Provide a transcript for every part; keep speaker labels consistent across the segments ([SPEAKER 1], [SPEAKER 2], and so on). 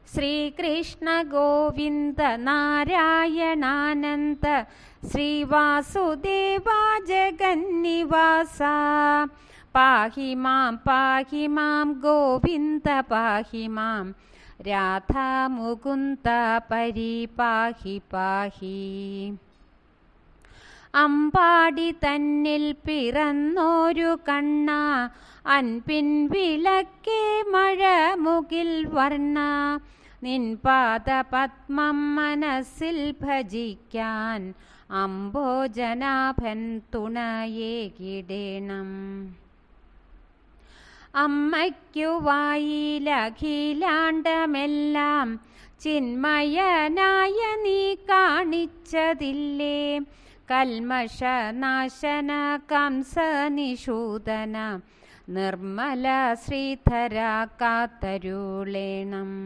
[SPEAKER 1] ശ്രീകൃഷ്ണ ഗോവിന്ദ നാരായണാനന്ദ ശ്രീവാസുദേവ ജഗന്നിവാസ പാഹി മാം ഗോവിന്ദ പാഹി മാം രാധാ മുകുന്ദ പരിപാഹി പാഹി. അമ്പാടി തന്നിൽ പിറന്നോരു കണ്ണ അൻപിൻ വിളക്കേ മഴമുകിൽ വർണ്ണ നിൻ പാദപത്മം മനസ്സിൽ ഭജിക്കാൻ അംബോജനാഭൻ തുണയേകിടേണം. അമ്മയ്ക്കു വായിലഖിലാണ്ടമെല്ലാം ചിന്മയനായ നീ കാണിച്ചതില്ലേ കൽമഷനാശന കംസനിഷൂദന നിർമ്മല ശ്രീധര കാത്തരുളേണം.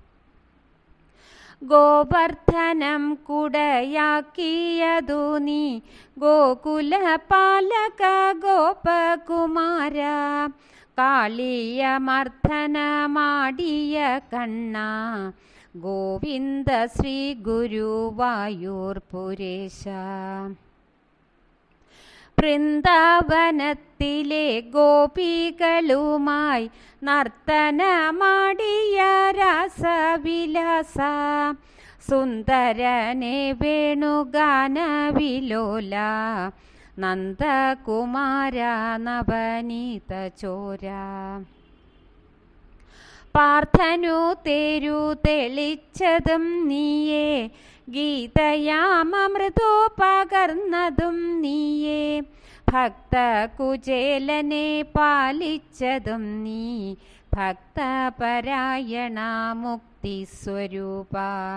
[SPEAKER 1] ഗോവർദ്ധനം കുടയാക്കിയതു നീ ഗോകുലപാലക ഗോപകുമാര കാളിയമർദ്ദനമാടിയ കണ്ണ ഗോവിന്ദ ശ്രീ ഗുരുവായൂർ പുരേശ. വൃന്ദാവനത്തിലെ ഗോപികളുമായി നർത്തനമാടിയ രസവിലാസ സുന്ദരനെ വേണുഗാനവിലോല നന്ദകുമാര നവനീത ചോര. പാർത്ഥനു തേരു തെളിച്ചതും നീയേ ഗീതയാമൃതോ പകർന്നതും നീയേ ഭക്തകുചേലനെ പാലിച്ചതും നീ ഭക്തപരായണ മുക്തിസ്വരൂപ.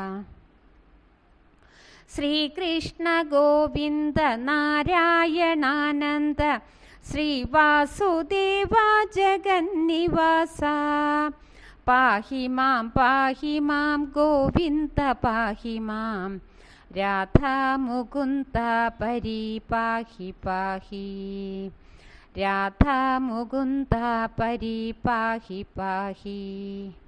[SPEAKER 1] ശ്രീകൃഷ്ണ ഗോവിന്ദ നാരായണാനന്ദ ശ്രീവാസുദേവ ജഗന്നിവാസ പാഹി മാം ഗോവിന്ദ പാഹി മാം രാധാ മുകുന്ദ പരിപാഹി പാഹി. രാധാ മുകുന്ദ പരിപാഹി പാഹി.